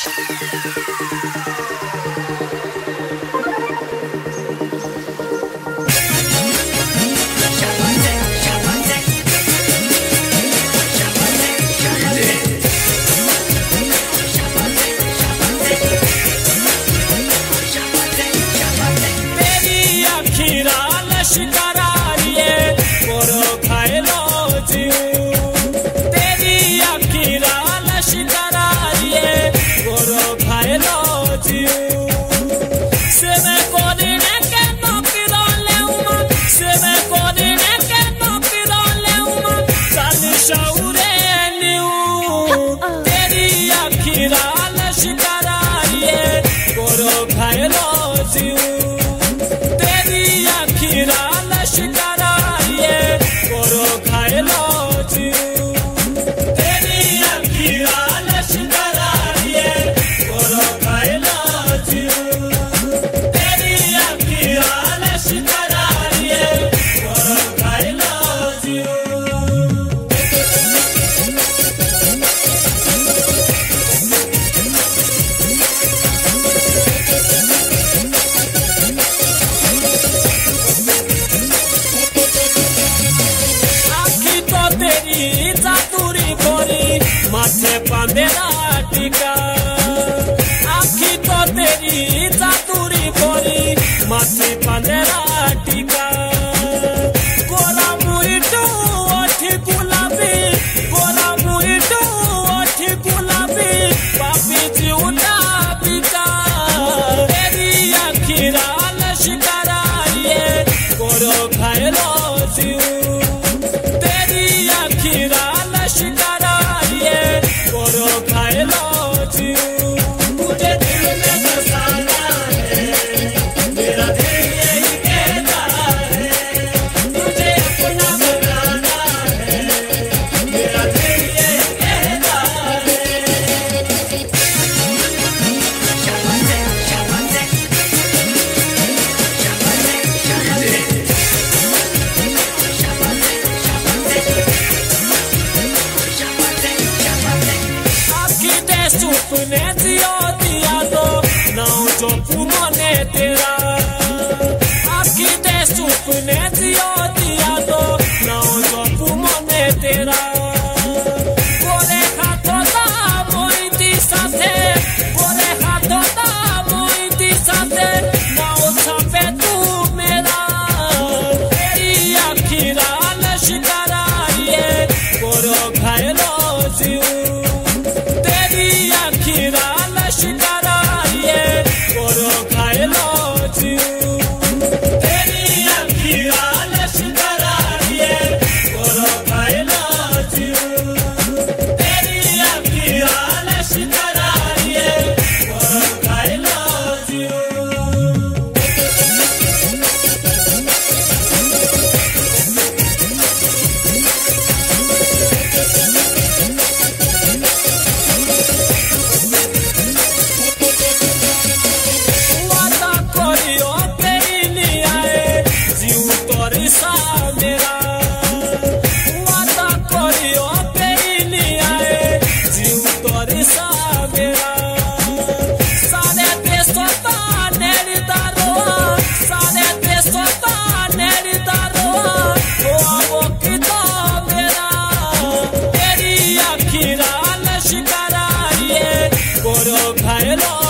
लश्करा ये गोरो खायलो जीव तेरी आखिरा लश्करा ये गोरो खायलो जीव से मैं कोदिने के नौकरा लेउमा से मैं कोदिने के नौकरा लेउमा साली शाउरे न्यू तेरी आखिरा लश्करा ये गोरो खायलो जीव लश्करा ये गोरो खायलो जीव तेरी आखिरा लश्करा ये गोरो खायलो जीव तेरी आखिरा लश्करा ये गोरो खायलो जीव माथे पांदेरा टीका आखी तो तेरी चातुरी बोरी माथे पांदेरा टीका गोरा मुइटू ओठी गुलाबी गोरा मुइटू ओठी गुलाबी पापी जीवना पिता तेरी आखिरा लश्करा ये गोरो खायलो जीव तेरी आखिरा लश्करा गोरो खायलो जीव मुझे दिल में बसाना है मेरा दिल यही कहता है तुझे अपना बनाना है मेरा दिल यही कहता है सुपने जियो दिया दो नाउ जो पुमने तेरा आखी दे सुपने जियो दिया दो नाउ जो पुमने तेरा गोरे हाथों दा मोइती साथे गोरे हाथों दा मोइती साथे नाउ छापे तू मेरा तेरी आखिरा लश्करा ये गोरो खायलो जीव आखिरा लश्करा ये गोरो खायलो जीव तेरी आखिरा लश्करा ये गोरो खायलो जीव तेरी आखिरा लश्करा ये गोरो खायलो जीव मेरा वादा करियो पेली आए जीव तोरी सा मेरा सारे देशों का नेरिदारो सारे देशों का नेरिदारो वो कितो मेरा तेरी आखिरा लश्करा ये गोरो खायलो